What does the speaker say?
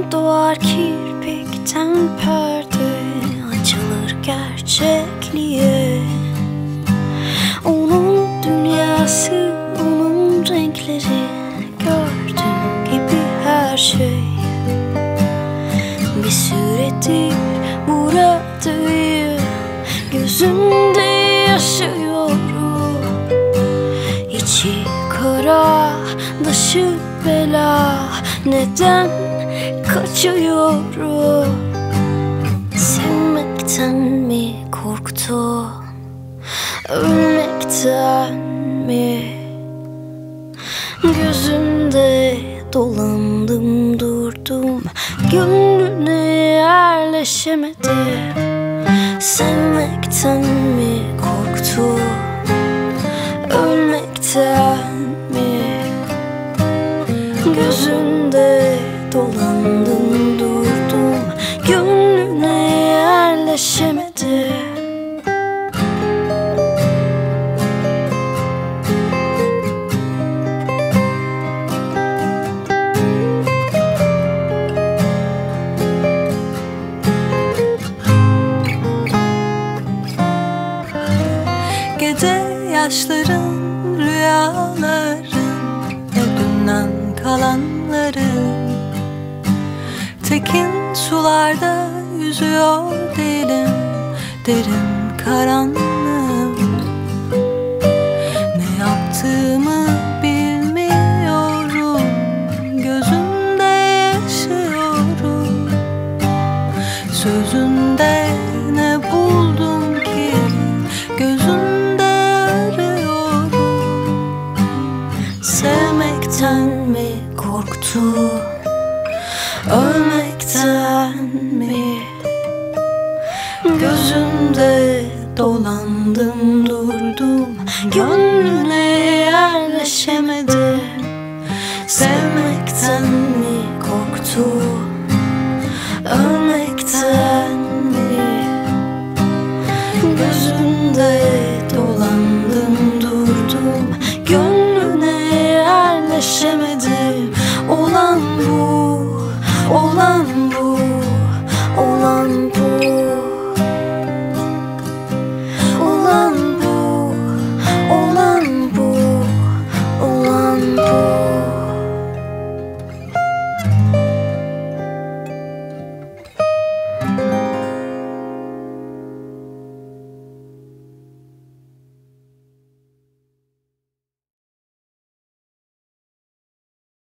doğar kirpikten perde, açılır gerçekliğe. Onun dünyası, onun renkleri, gördüğüm gibi her şey. Bir süredir buradayım, gözümde yaşıyorum. İçi kara, dışı bela, neden kaçıyorum? Sevmekten mi korktum, ölmekten mi? Gözümde dolandım durdum, gönlüne yerleşemedim. Sevmekten mi korktum, ölmekten mi? Gözünde dolandım durdum, gönlüne yerleşemedim. Gece yaşların, rüyaların, ödünden kalanların. Tekin sularda yüzüyor dilim, derin karanlığım. Ne yaptığımı bilmiyorum, gözünde yaşıyorum. Sözünde ne buldum ki, gözünde arıyorum. Sevmekten mi korktum, ölmekten mi? Gözümde dolandım durdum, gönlüne yerleşemedim. Sevmekten mi korktum,